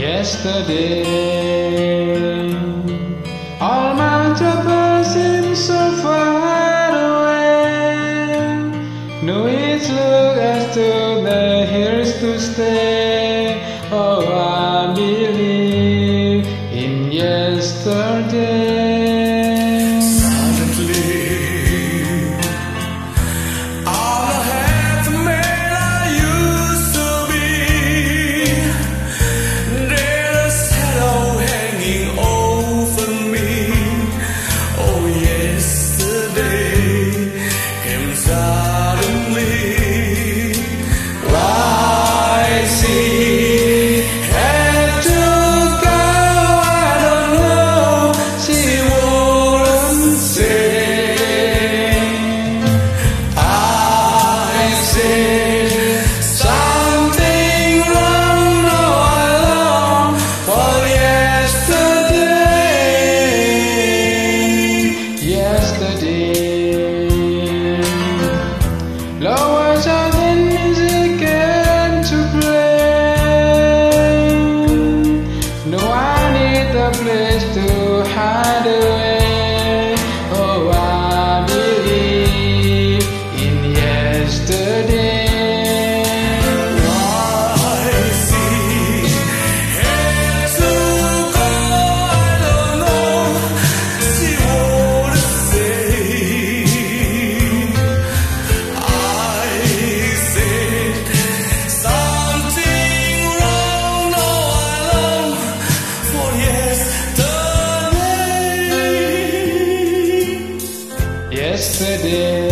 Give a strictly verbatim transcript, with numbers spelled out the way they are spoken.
Yesterday, all my troubles seem so far away. No, it looks as though they're here to stay. Oh, I believe in yesterday. Lower the music and to play. No, I need a place to hide away. Oh, I believe in yesterday. Yesterday.